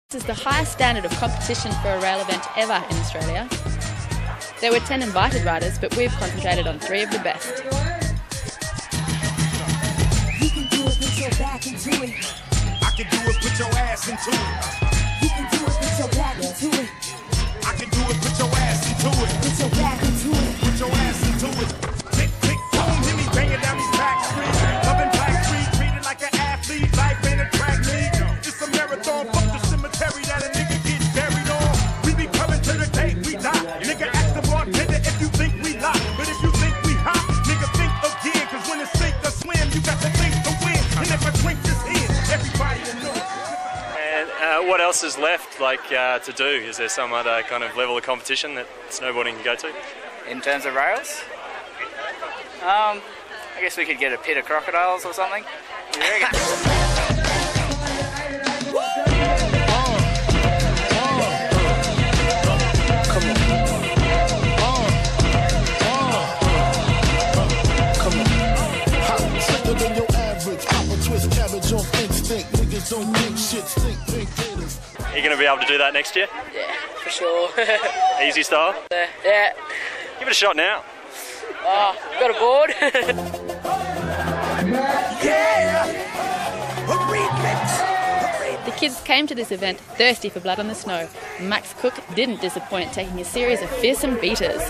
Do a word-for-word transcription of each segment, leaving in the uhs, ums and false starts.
This is the highest standard of competition for a rail event ever in Australia. There were ten invited riders, but we've concentrated on three of the best. You can do it, put your back into it. I can do it, put your ass into it. You can do it, put your back into it. I can do it, put your ass into it. Put your back into it. Put your ass into it. Tick, tick, boom, hit me banging down these back streets. Loving Black Street, treated like an athlete. Life ain't a track meet. It's a marathon, fuck the cemetery that a nigga gets buried on. We be coming to the day we die. Nigga, ask the bartender if you think we lie. But if you think we hot, nigga, think again. Cause when it's sink or swim, you got to think to win. And if I drink this in, everybody will know. And uh, what else is left, like, uh, to do? Is there some other kind of level of competition that snowboarding can go to? In terms of rails? Um, I guess we could get a pit of crocodiles or something. You reckon? Are you going to be able to do that next year? Yeah, for sure. Easy style? Yeah. Yeah. Give it a shot now. Oh, got a board. The kids came to this event thirsty for blood on the snow. Max Cook didn't disappoint, taking a series of fearsome beaters.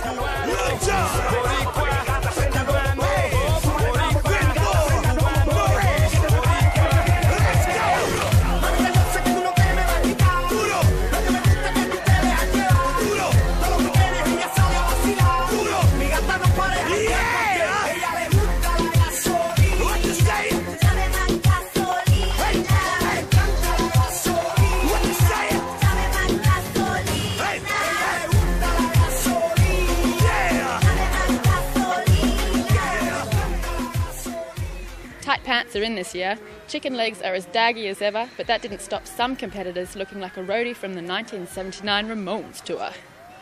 Tight pants are in this year. Chicken legs are as daggy as ever, but that didn't stop some competitors looking like a roadie from the nineteen seventy-nine Ramones tour.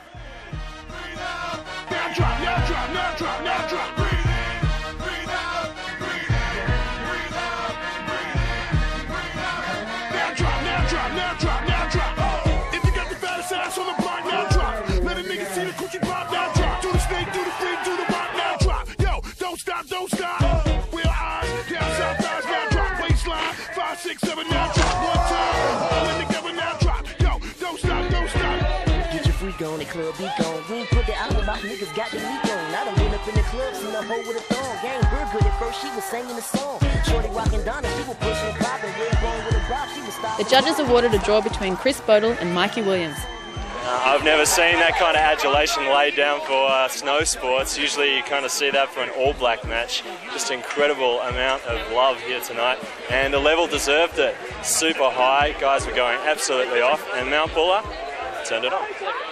Now drop, now drop, now drop, now drop. Breathe in, breathe out, breathe in, breathe out, breathe in, breathe out. Now drop, now drop, now drop, now drop. Oh, if you got the fattest ass on the block, now drop. Let a nigga see the coochie pop, now drop. Do the snake, do the freak, do the rock, now drop. Yo, don't stop, don't stop. Wheel eyes, down south eyes, now drop. Waistline, five, six, seven, now drop. One time, all in together, now drop. Yo, don't stop, don't stop. Get your freak on, the club be gone. We ain't put the album out, niggas got the leak on. I done been up in the club, seen a hoe with a thong. Gang real good at first, she was singing the song. Shorty rockin' Donna, she was pushing and popping. Red bone with a bop, she was stopping. The judges awarded a draw between Chris Bodle and Mikey Williams. Uh, I've never seen that kind of adulation laid down for uh, snow sports. Usually you kind of see that for an all-black match. Just incredible amount of love here tonight. And the level deserved it. Super high. Guys were going absolutely off. And Mount Buller turned it on.